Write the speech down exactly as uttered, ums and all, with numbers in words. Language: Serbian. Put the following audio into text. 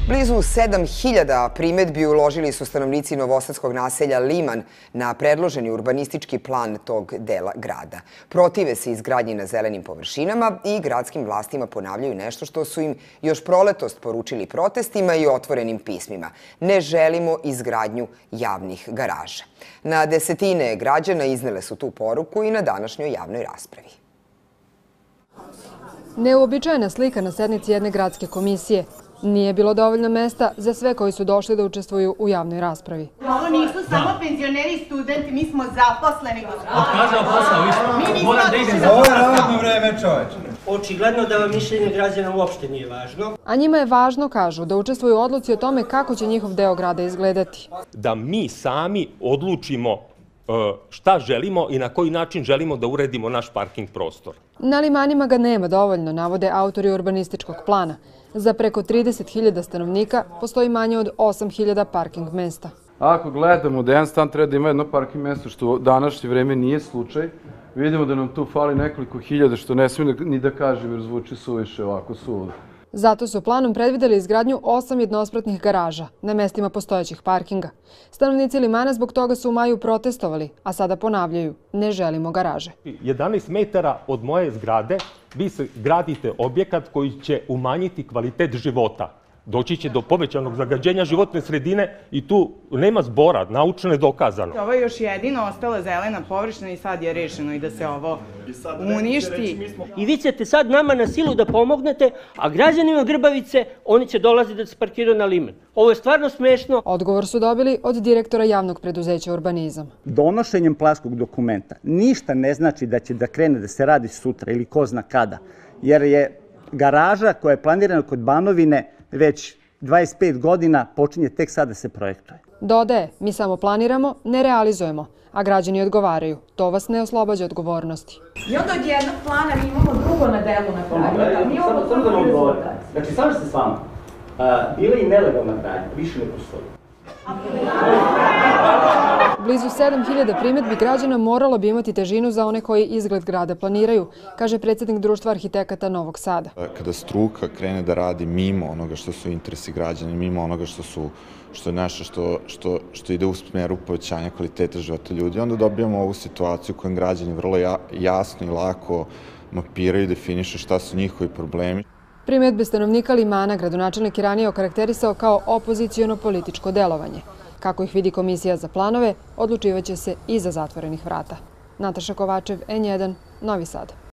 Blizu sedam hiljada primedbi uložili su stanovnici novosadskog naselja Liman na predloženi urbanistički plan tog dela grada. Protive se izgradnji na zelenim površinama i gradskim vlastima ponavljaju nešto što su im još proletost poručili protestima i otvorenim pismima. Ne želimo izgradnju javnih garaža. Na desetine građana iznele su tu poruku i na današnjoj javnoj raspravi. Neuobičajena slika na sednici jedne gradske komisije. Nije bilo dovoljno mesta za sve koji su došli da učestvuju u javnoj raspravi. Ovo nisu samo penzioneri i studenti, mi smo zaposleni, gospodine. Kaže posao, isto. Moram da idem za ovo je radno vreme, čoveče. Očigledno da vam mišljenje građana uopšte nije važno. A njima je važno, kažu, da učestvuju u odluci o tome kako će njihov deo grada izgledati. Da mi sami odlučimo šta želimo i na koji način želimo da uredimo naš parking prostor. Na Limanima ga nema dovoljno, navode autori urbanističkog plana. Za preko trideset hiljada stanovnika postoji manje od osam hiljada parking mesta. Ako gledamo da jedan stan treba da ima jedno parking mesto, što u današnje vreme nije slučaj, vidimo da nam tu fali nekoliko hiljada, što ne smijem ni da kažem jer zvuči suviše ovako suludo. Zato su planom predvideli izgradnju osam jednospratnih garaža na mestima postojećih parkinga. Stanovnici Limana zbog toga su u maju protestovali, a sada ponavljaju, ne želimo garaže. jedanaest metara od moje zgrade vi se gradite objekat koji će umanjiti kvalitet života. Doći će do povećanog zagađenja životne sredine i tu nema zbora, naučno je dokazano. Ovo je još jedino ostala zelena površina i sad je rešeno i da se ovo uništi. I vi ćete sad nama na silu da pomognete, a građanima Grbavice oni će dolaziti da se parkiraju na Liman. Ovo je stvarno smešno. Odgovor su dobili od direktora javnog preduzeća Urbanizam. Donošenjem planskog dokumenta ništa ne znači da će da krene da se radi sutra ili ko zna kada, jer je garaža koja je planirana kod Banovine već dvadeset pet godina počinje tek sad da se projektuje. Dodaje, mi samo planiramo, ne realizujemo, a građani odgovaraju. To vas ne oslobađa odgovornosti. I onda od jednog plana mi imamo drugo na delu na kraju. Mi imamo drugo rezultat. Znači, samo se s vama. Bila i nelegalna gradnja, više ne postoji. Blizu sedam hiljada primedbi građana moralo bi imati težinu za one koji izgled grada planiraju, kaže predsjednik Društva arhitekata Novog Sada. Kada struka krene da radi mimo onoga što su interesi građana, mimo onoga što su što je nešto što, što, što ide u smeru povećanja kvaliteta života ljudi, onda dobijamo ovu situaciju u kojoj građani vrlo ja, jasno i lako mapiraju i definišu šta su njihovi problemi. Primedbe stanovnika Limana gradonačelnik je ranije okarakterisao kao opoziciono političko delovanje. Kako ih vidi Komisija za planove, odlučivaće se iza zatvorenih vrata. Nataša Kovačev, N jedan, Novi Sad.